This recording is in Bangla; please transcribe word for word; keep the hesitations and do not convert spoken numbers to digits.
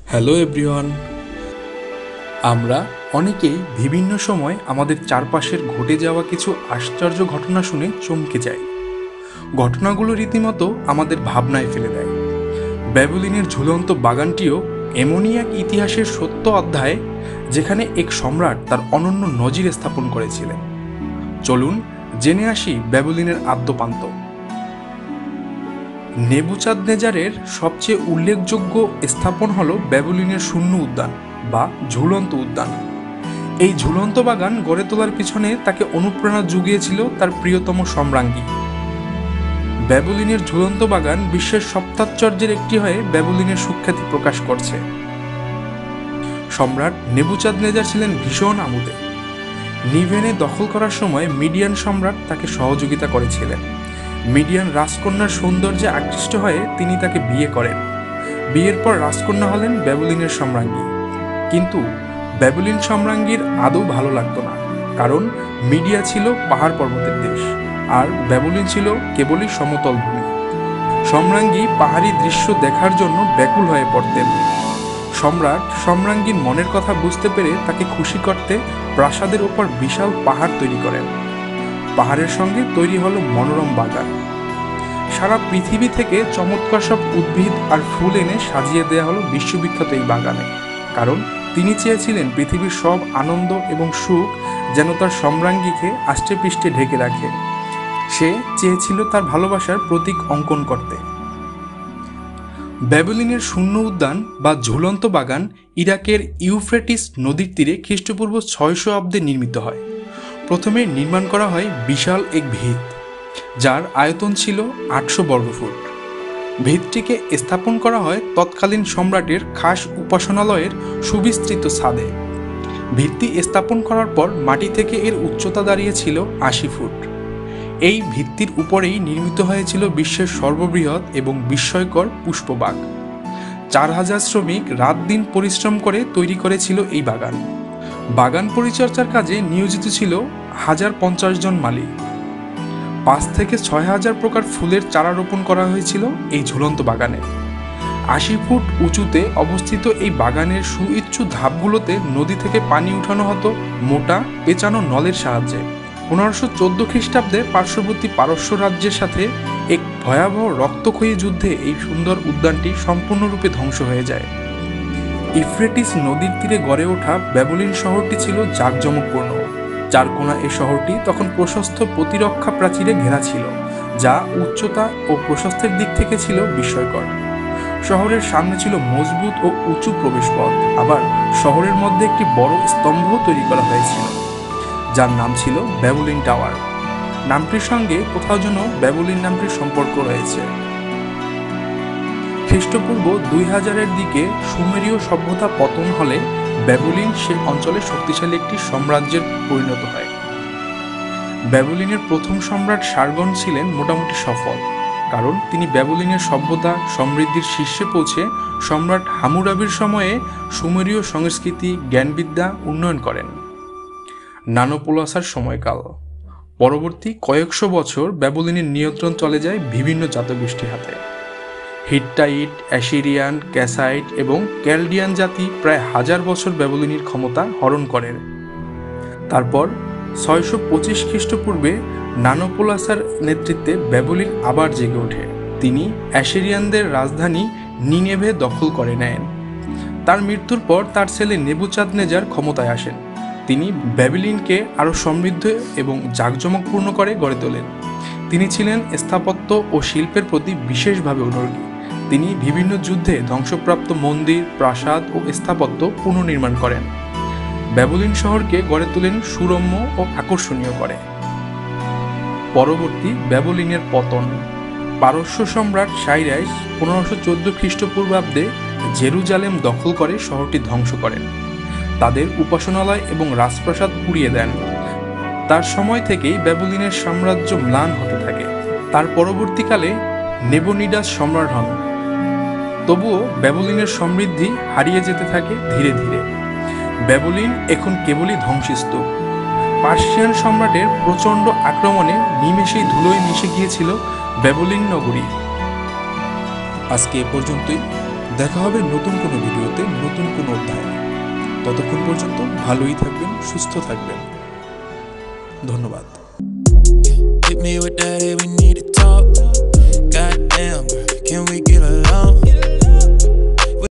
হ্যালো এভরিওয়ান, আমরা অনেকেই বিভিন্ন সময় আমাদের চারপাশের ঘটে যাওয়া কিছু আশ্চর্য ঘটনা শুনে চমকে যাই। ঘটনাগুলো রীতিমতো আমাদের ভাবনায় ফেলে দেয়। ব্যাবিলনের ঝুলন্ত বাগানটিও এমনই এক ইতিহাসের সত্য অধ্যায় যেখানে এক সম্রাট তার অনন্য নজির স্থাপন করেছিলেন। চলুন জেনে আসি ব্যাবিলনের আদ্যপান্ত। নেবুচাদনেজারের সবচেয়ে উল্লেখযোগ্য স্থাপন হল ব্যাবিলনের শূন্য উদ্যান বা ঝুলন্ত উদ্যান। এই ঝুলন্ত বাগান গড়ে তোলার পিছনে তাকে অনুপ্রেরণা জুগিয়েছিল তার প্রিয়তম সম্রাজ্ঞী। ব্যাবিলনের ঝুলন্ত বাগান বিশ্বের সপ্তাশ্চর্যের একটি হয়ে ব্যাবিলনের সুখ্যাতি প্রকাশ করছে। সম্রাট নেবুচাদনেজার ছিলেন ভীষণ আমোদে। নিভেনে দখল করার সময় মিডিয়ান সম্রাট তাকে সহযোগিতা করেছিলেন। মিডিয়ান রাজকন্যার সৌন্দর্যে আকৃষ্ট হয়ে তিনি তাকে বিয়ে করেন। বিয়ের পর রাজকন্যা হলেন ব্যাবিলনের সম্রাজ্ঞী। কিন্তু ব্যাবিলন সম্রাজ্ঞীর আদৌ ভালো লাগতো না, কারণ মিডিয়া ছিল পাহাড় পর্বতের দেশ আর ব্যাবিলন ছিল কেবলই সমতল ভূমি। সম্রাজ্ঞী পাহাড়ি দৃশ্য দেখার জন্য ব্যাকুল হয়ে পড়তেন। সম্রাট সম্রাজ্ঞীর মনের কথা বুঝতে পেরে তাকে খুশি করতে প্রাসাদের ওপর বিশাল পাহাড় তৈরি করেন। পাহাড়ের সঙ্গে তৈরি হলো মনোরম বাগান। সারা পৃথিবী থেকে চমৎকার সব উদ্ভিদ আর ফুল এনে সাজিয়ে দেওয়া হলো বিশ্ববিখ্যাত এই বাগানে, কারণ তিনি চেয়েছিলেন পৃথিবীর সব আনন্দ এবং সুখ যেন তার সম্রাজ্ঞীকে আষ্টে পৃষ্ঠে ঢেকে রাখে। সে চেয়েছিল তার ভালোবাসার প্রতীক অঙ্কন করতে। ব্যাবিলনের শূন্য উদ্যান বা ঝুলন্ত বাগান ইরাকের ইউফ্রেটিস নদীর তীরে খ্রিস্টপূর্ব ছয়শো অব্দে নির্মিত হয়। প্রথমে নির্মাণ করা হয় বিশাল এক ভিত, যার আয়তন ছিল আটশো বর্গফুট। ভিতটিকে স্থাপন করা হয় তৎকালীন সম্রাটের খাস উপাসনালয়ের সুবিস্তৃত ছাদে। ভিত্তি স্থাপন করার পর মাটি থেকে এর উচ্চতা দাঁড়িয়েছিল আশি ফুট। এই ভিত্তির উপরেই নির্মিত হয়েছিল বিশ্বের সর্ববৃহৎ এবং বিস্ময়কর পুষ্পবাগ। চার হাজার শ্রমিক রাত দিন পরিশ্রম করে তৈরি করেছিল এই বাগান। বাগান পরিচর্যার কাজে নিয়োজিত ছিল হাজার পঞ্চাশ জন মালি। পাঁচ থেকে ছয় হাজার প্রকার ফুলের চারা রোপণ করা হয়েছিল এই ঝুলন্ত বাগানে। আশি ফুট উঁচুতে অবস্থিত এই বাগানের সুউচ্চু ধাপগুলোতে নদী থেকে পানি উঠানো হতো মোটা পেঁচানো নলের সাহায্যে। পনেরোশো চোদ্দ খ্রিস্টাব্দে পার্শ্ববর্তী পারস্য রাজ্যের সাথে এক ভয়াবহ রক্তক্ষয়ী যুদ্ধে এই সুন্দর উদ্যানটি সম্পূর্ণরূপে ধ্বংস হয়ে যায়। ইউফ্রেটিস নদীর তীরে গড়ে ওঠা ব্যাবিলন শহরটি ছিল জাঁকজমকপূর্ণ। চারকোনা এই শহরটি তখন প্রশস্ত প্রতিরক্ষা প্রাচীরে ঘেরা ছিল, যা উচ্চতা ও প্রশস্তের দিক থেকে ছিল বিস্ময়কর। শহরের সামনে ছিল মজবুত ও উঁচু প্রবেশপথ। আবার শহরের মধ্যে একটি বড় স্তম্ভ তৈরি করা হয়েছিল, যার নাম ছিল ব্যাবিলন টাওয়ার। নামটির সঙ্গে কোথাও যেন ব্যাবিলন নামটির সম্পর্ক রয়েছে। খ্রিস্টপূর্ব দুই হাজারের দিকে সুমেরীয় সভ্যতা পতন হলে ব্যাবিলন সে অঞ্চলে শক্তিশালী একটি সাম্রাজ্যের পরিণত হয়। ব্যাবিলনের প্রথম সম্রাট সার্গন ছিলেন মোটামুটি সফল, কারণ তিনি ব্যাবিলনের সভ্যতা সমৃদ্ধির শীর্ষে পৌঁছে সম্রাট হামুরাবির সময়ে সুমেরীয় সংস্কৃতি জ্ঞানবিদ্যা উন্নয়ন করেন। নানোপোলাসার সময়কাল। পরবর্তী কয়েকশো বছর ব্যাবিলনের নিয়ন্ত্রণ চলে যায় বিভিন্ন জাতগোষ্ঠীর হাতে। হিট্টাইট, অ্যাসিরিয়ান, ক্যাসাইট এবং ক্যালডিয়ান জাতি প্রায় হাজার বছর ব্যাবিলনের ক্ষমতা হরণ করেন। তারপর ছয়শো পঁচিশ খ্রিস্টপূর্বে নানোপোলাসার নেতৃত্বে ব্যাবিলন আবার জেগে ওঠে। তিনি অ্যাসিরিয়ানদের রাজধানী নিনেভে দখল করে নেন। তার মৃত্যুর পর তার ছেলে নেবুচাদনেজার ক্ষমতায় আসেন। তিনি ব্যাবিলনকে আরও সমৃদ্ধ এবং জাঁকজমকপূর্ণ করে গড়ে তোলেন। তিনি ছিলেন স্থাপত্য ও শিল্পের প্রতি বিশেষভাবে অনুরাগী। তিনি বিভিন্ন যুদ্ধে ধ্বংসপ্রাপ্ত মন্দির, প্রাসাদ ও স্থাপত্য পুনর্নির্মাণ করেন। ব্যাবিলন শহরকে গড়ে তোলেন সুরম্য ও আকর্ষণীয় করে। পরবর্তী ব্যাবিলনের পতন। পারস্য সম্রাট সাইরাস পনেরোশো চোদ্দ খ্রিস্টপূর্বাব্দে জেরুজালেম দখল করে শহরটি ধ্বংস করেন। তাদের উপাসনালয় এবং রাজপ্রাসাদ পুড়িয়ে দেন। তার সময় থেকেই ব্যাবিলনের সাম্রাজ্য ম্লান হতে থাকে। তার পরবর্তীকালে নেবুনিডাস সম্রাট হন। তবুও ব্যাবিলনের সমৃদ্ধি হারিয়ে যেতে থাকে ধীরে ধীরে। ব্যাবিলন এখন কেবলই ধ্বংসস্তূপ। পার্সিয়ান সম্রাটের প্রচণ্ড আক্রমণে নিমেষেই ধুলোয় মিশে গিয়েছিল ব্যাবিলন নগরী। আজকে এ পর্যন্তই। দেখা হবে নতুন কোনো ভিডিওতে। ততক্ষণ পর্যন্ত ভালোই থাকবেন, সুস্থ থাকবেন। ধন্যবাদ।